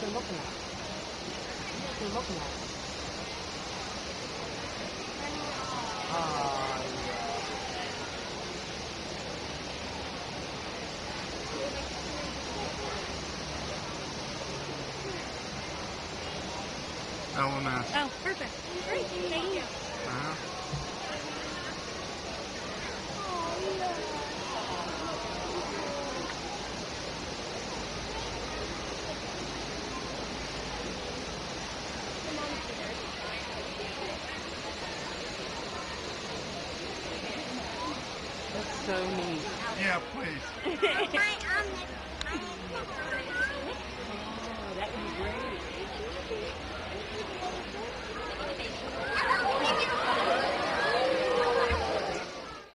you're looking at? What you're looking at? LMS. Oh, perfect. Great, thank you. That's so neat. Yeah, please.